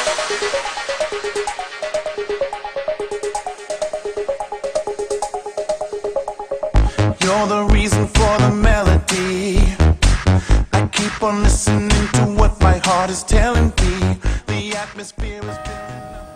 You're the reason for the melody. I keep on listening to what my heart is telling me. The atmosphere is filling up.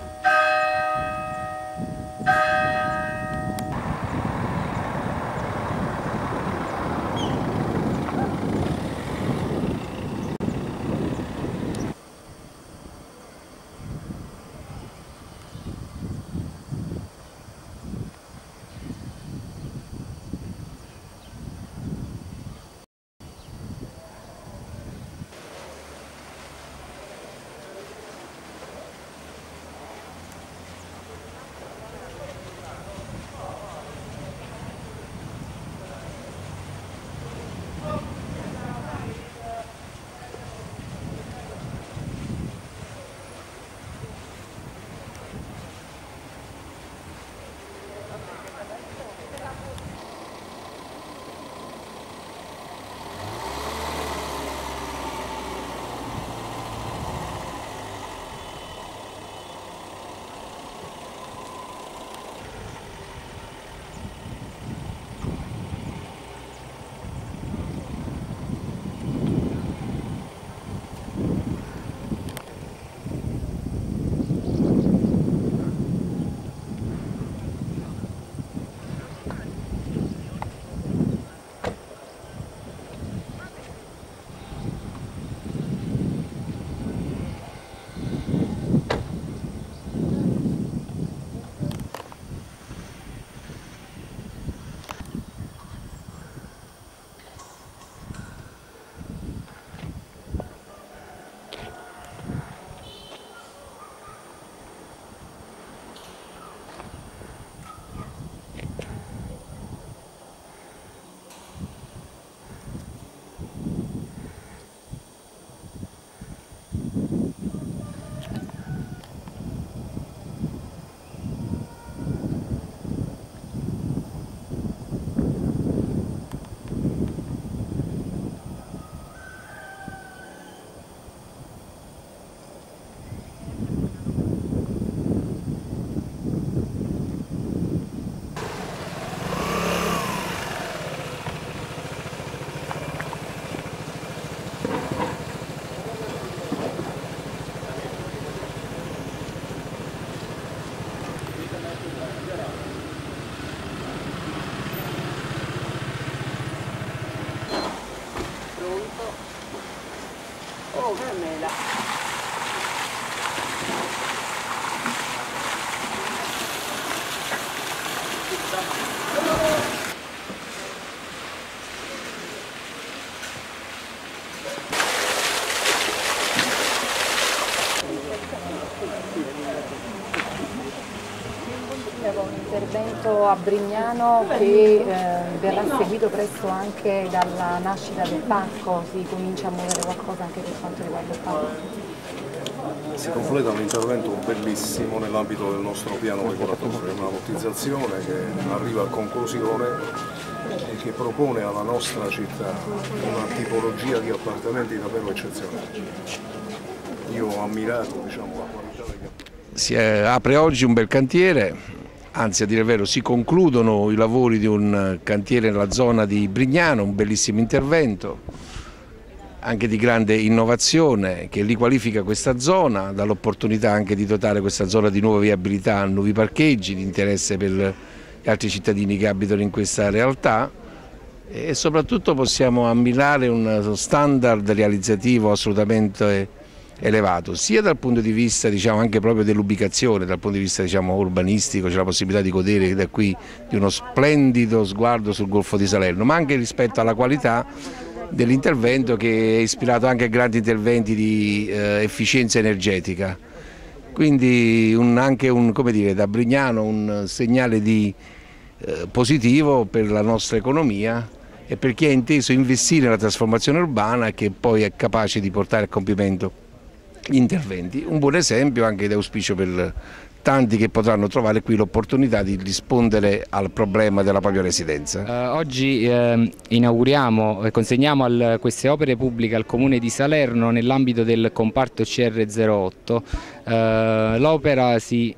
Oh, Carmela. Un intervento a Brignano che verrà seguito presto anche dalla nascita del parco, si comincia a muovere qualcosa anche per quanto riguarda il parco. Si completa un intervento bellissimo nell'ambito del nostro piano regolatore, una lottizzazione che arriva a conclusione e che propone alla nostra città una tipologia di appartamenti davvero eccezionale. Io ho ammirato, la qualità degli appartamenti. Si apre oggi un bel cantiere. Anzi, a dire il vero, si concludono i lavori di un cantiere nella zona di Brignano, un bellissimo intervento, anche di grande innovazione che riqualifica questa zona, dà l'opportunità anche di dotare questa zona di nuova viabilità, nuovi parcheggi, di interesse per gli altri cittadini che abitano in questa realtà e soprattutto possiamo ammirare uno standard realizzativo assolutamente elevato, sia dal punto di vista anche proprio dell'ubicazione, dal punto di vista urbanistico, c'è la possibilità di godere da qui di uno splendido sguardo sul Golfo di Salerno, ma anche rispetto alla qualità dell'intervento che è ispirato anche a grandi interventi di efficienza energetica. Quindi da Brignano un segnale positivo per la nostra economia e per chi ha inteso investire nella trasformazione urbana e che poi è capace di portare a compimento gli interventi. Un buon esempio anche di auspicio per tanti che potranno trovare qui l'opportunità di rispondere al problema della propria residenza. Oggi inauguriamo e consegniamo queste opere pubbliche al Comune di Salerno nell'ambito del comparto CR08. L'opera si...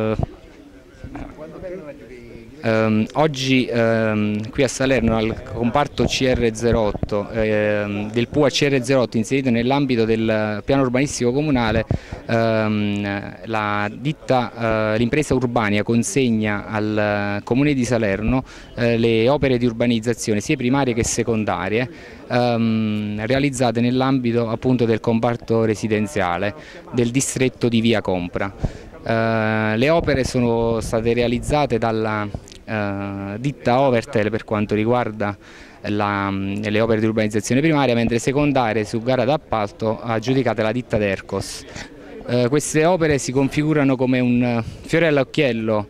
oggi qui a Salerno al comparto CR08 del PUA CR08 inserito nell'ambito del piano urbanistico comunale, l'impresa Urbania consegna al Comune di Salerno le opere di urbanizzazione sia primarie che secondarie realizzate nell'ambito appunto del comparto residenziale del distretto di Via Compra. Le opere sono state realizzate dalla ditta Overtel per quanto riguarda le opere di urbanizzazione primaria, mentre secondarie su gara d'appalto aggiudicate la ditta Dercos. Queste opere si configurano come un fiore all'occhiello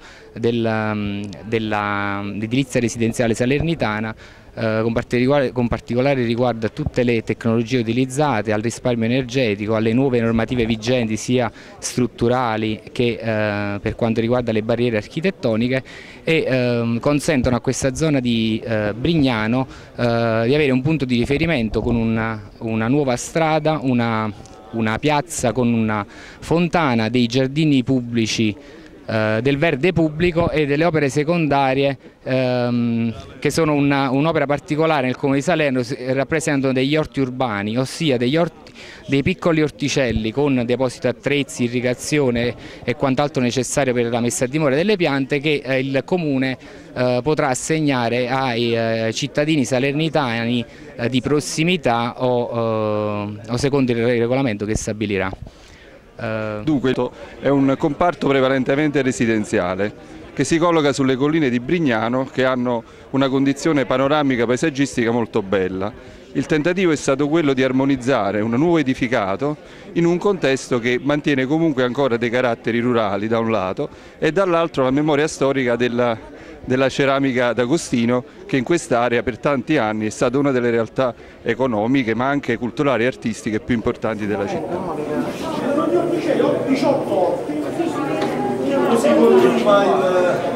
dell'edilizia residenziale salernitana, con particolare riguardo a tutte le tecnologie utilizzate, al risparmio energetico, alle nuove normative vigenti sia strutturali che per quanto riguarda le barriere architettoniche, e consentono a questa zona di Brignano di avere un punto di riferimento con una nuova strada, una piazza con una fontana, dei giardini pubblici, del verde pubblico e delle opere secondarie che sono un'opera particolare nel Comune di Salerno. Rappresentano degli orti urbani, ossia dei piccoli orticelli con deposito attrezzi, irrigazione e quant'altro necessario per la messa a dimora delle piante, che il Comune potrà assegnare ai cittadini salernitani di prossimità o secondo il regolamento che stabilirà. Dunque è un comparto prevalentemente residenziale che si colloca sulle colline di Brignano, che hanno una condizione panoramica paesaggistica molto bella. Il tentativo è stato quello di armonizzare un nuovo edificato in un contesto che mantiene comunque ancora dei caratteri rurali da un lato e dall'altro la memoria storica della ceramica d'Agostino, che in quest'area per tanti anni è stata una delle realtà economiche ma anche culturali e artistiche più importanti della città. 18 così continua il